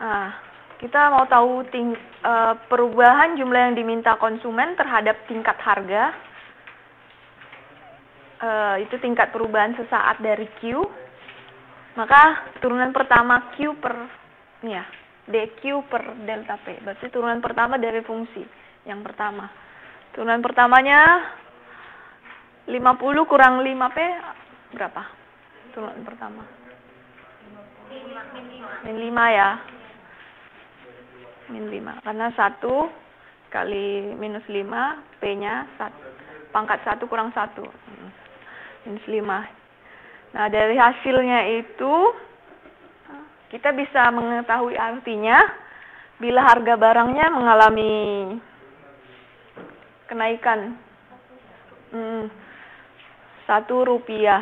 Nah, kita mau tahu perubahan jumlah yang diminta konsumen terhadap tingkat harga. Itu tingkat perubahan sesaat dari Q. Maka turunan pertama Q per DQ per delta P. Berarti turunan pertama dari fungsi yang pertama. Turunan pertamanya 50 kurang 5P berapa? Turunan pertama. Min 5 ya. Min 5. Karena 1 kali minus 5, P-nya pangkat 1 kurang 1. Minus 5. Nah, dari hasilnya itu kita bisa mengetahui artinya bila harga barangnya mengalami kenaikan 1 rupiah.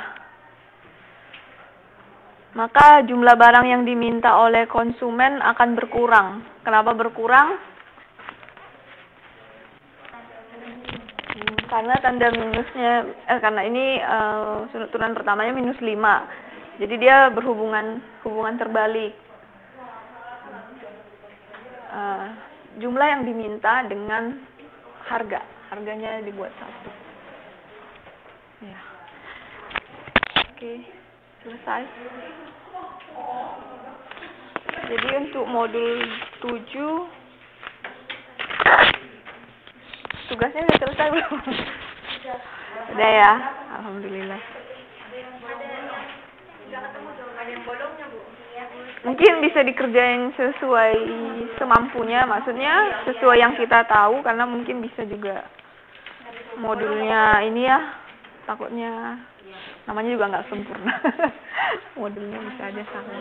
Maka jumlah barang yang diminta oleh konsumen akan berkurang. Kenapa berkurang? Karena tanda minusnya, karena ini turunan pertamanya minus 5. Jadi dia hubungan terbalik. Jumlah yang diminta dengan harganya dibuat 1. Ya. Oke, selesai. Jadi untuk modul 7 tugasnya udah selesai belum? Udah ya, alhamdulillah. Mungkin bisa dikerjain sesuai semampunya, maksudnya sesuai yang kita tahu, karena mungkin bisa juga modulnya ini ya, takutnya namanya juga nggak sempurna. Modulnya bisa aja sama.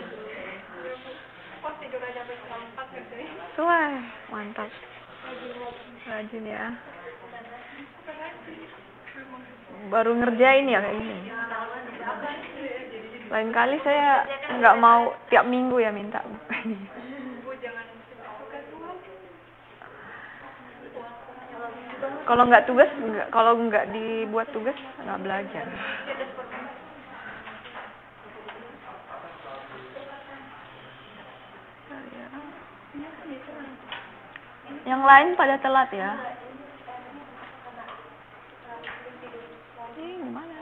Sesuai, mantap. Rajin ya. Baru ngerjain ya kayak gini. Lain kali saya nggak mau tiap minggu ya minta. Kalau nggak dibuat tugas nggak belajar. Yang lain pada telat ya. Gimana?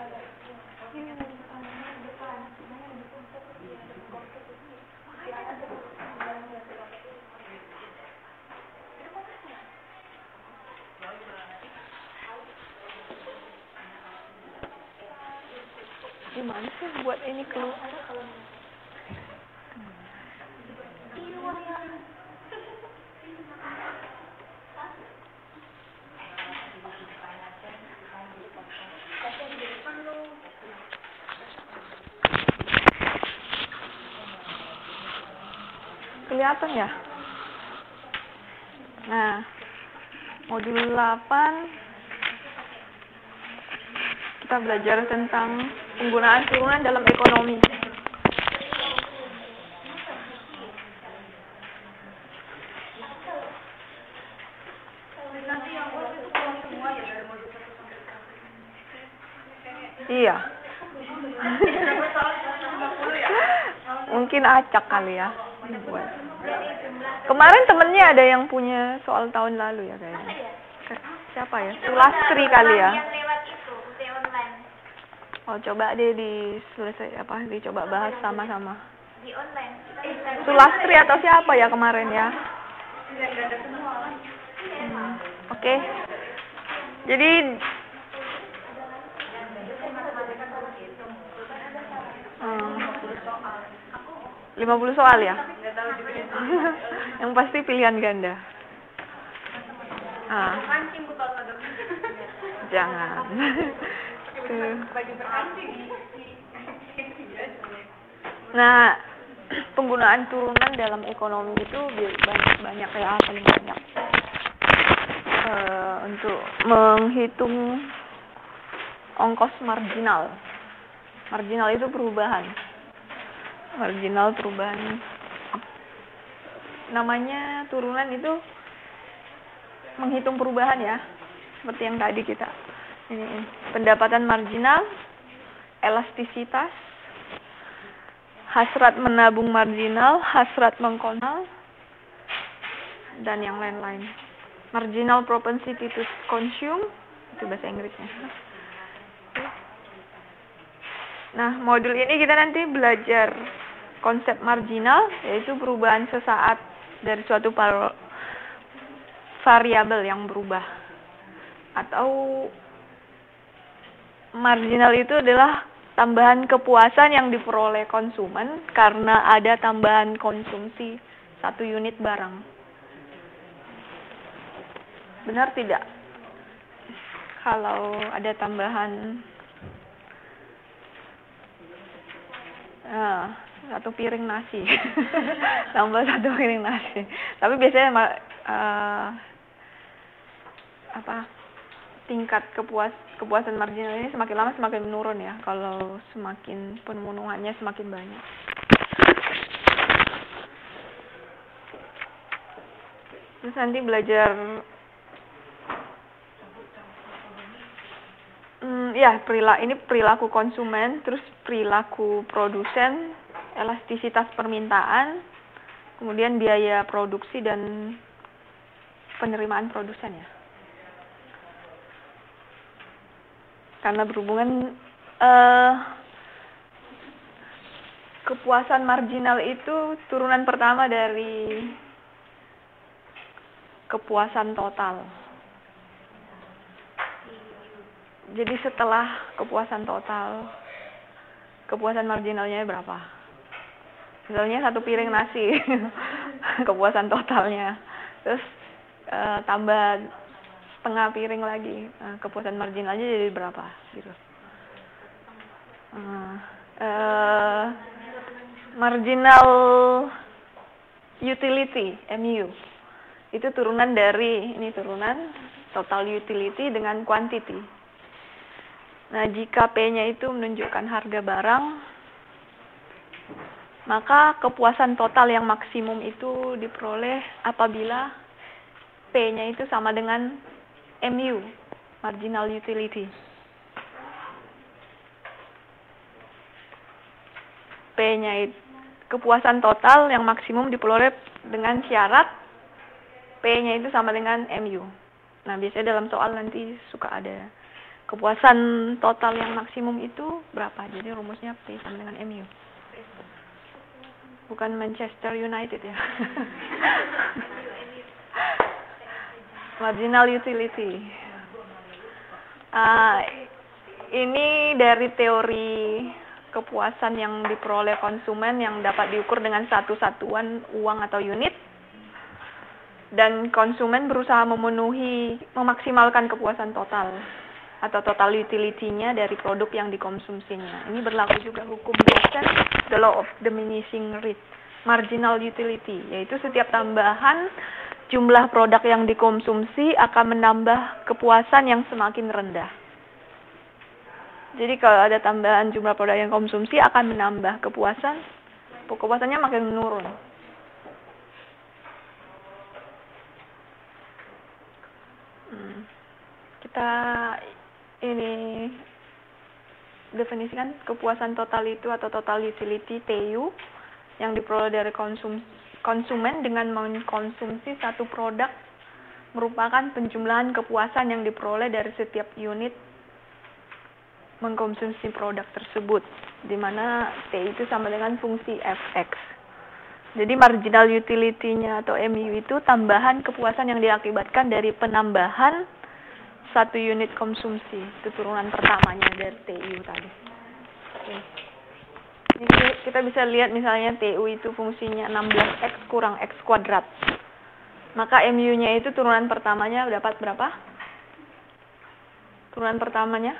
Gimana sih buat ini keluar? Kelihatan ya? Nah, modul 8 kita belajar tentang penggunaan turunan dalam ekonomi. Iya. Mungkin acak kali ya. Kemarin temennya ada yang punya soal tahun lalu ya kayaknya. Siapa ya? Sulastri kali ya. Oh, coba deh dicoba bahas sama-sama. Di online. Sulastri atau siapa ya kemarin ya? Oke. Jadi 50 soal ya? Yang pasti pilihan ganda. Jangan. Nah, penggunaan turunan dalam ekonomi itu banyak ya, paling banyak. Untuk menghitung ongkos marginal. Marginal itu perubahan. Marginal perubahan. Namanya turunan itu menghitung perubahan ya. Seperti yang tadi kita. Ini pendapatan marginal, elastisitas, hasrat menabung marginal, hasrat mengkonal, dan yang lain-lain. Marginal propensity to consume, itu bahasa Inggrisnya. Nah, modul ini kita nanti belajar konsep marginal, yaitu perubahan sesaat dari suatu variabel yang berubah. Atau marginal itu adalah tambahan kepuasan yang diperoleh konsumen karena ada tambahan konsumsi 1 unit barang. Benar tidak? Kalau ada tambahan 1 piring nasi, tambah 1 piring nasi. Tapi biasanya tingkat kepuasan marginal ini semakin lama semakin menurun ya, kalau semakin pemenuhannya semakin banyak. Terus nanti belajar ini perilaku konsumen, terus perilaku produsen, elastisitas permintaan, kemudian biaya produksi dan penerimaan produsen ya. Karena berhubungan kepuasan marginal itu turunan pertama dari kepuasan total. Jadi setelah kepuasan total, kepuasan marginalnya berapa? Misalnya 1 piring nasi, kepuasan totalnya. Terus tambah setengah piring lagi, kepuasan marginalnya jadi berapa? Gitu. Marginal utility, MU. Itu turunan dari, total utility dengan quantity. Nah, jika P-nya itu menunjukkan harga barang, maka kepuasan total yang maksimum itu diperoleh apabila P-nya itu sama dengan MU, marginal utility. P-nya itu kepuasan total yang maksimum diperoleh dengan syarat P-nya itu sama dengan MU. Nah, biasanya dalam soal nanti suka ada kepuasan total yang maksimum itu berapa. Jadi rumusnya P sama dengan MU. Bukan Manchester United ya. Marginal utility. Ini dari teori kepuasan yang diperoleh konsumen yang dapat diukur dengan satu satuan uang atau unit. Dan konsumen berusaha memaksimalkan kepuasan total atau total utility-nya dari produk yang dikonsumsinya. Ini berlaku juga hukum Blesen, the law of diminishing rate, marginal utility, yaitu setiap tambahan jumlah produk yang dikonsumsi akan menambah kepuasan yang semakin rendah. Jadi kalau ada tambahan jumlah produk yang konsumsi akan menambah kepuasannya makin menurun. Kita ini definisikan kepuasan total itu atau total utility TU yang diperoleh dari konsumen dengan mengkonsumsi satu produk merupakan penjumlahan kepuasan yang diperoleh dari setiap unit mengkonsumsi produk tersebut, di mana T itu sama dengan fungsi Fx. Jadi marginal utility-nya atau MU itu tambahan kepuasan yang diakibatkan dari penambahan 1 unit konsumsi. Itu turunan pertamanya dari TU tadi. Oke. Ini kita bisa lihat misalnya TU itu fungsinya 16X kurang X kuadrat. Maka MU-nya itu turunan pertamanya dapat berapa? Turunan pertamanya?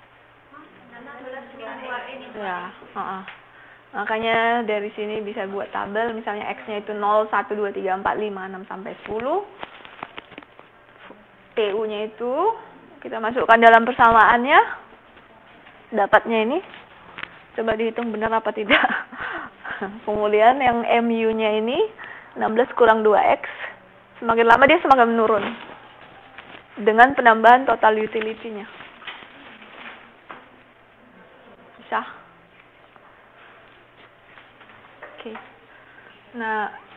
Ya, makanya dari sini bisa buat tabel, misalnya X-nya itu 0, 1, 2, 3, 4, 5, 6, sampai 10. TU-nya itu kita masukkan dalam persamaannya, dapatnya ini, coba dihitung benar apa tidak. Kemudian yang MU-nya ini 16 kurang 2X, semakin lama dia semakin menurun dengan penambahan total utility-nya. Bisa? Oke. Nah,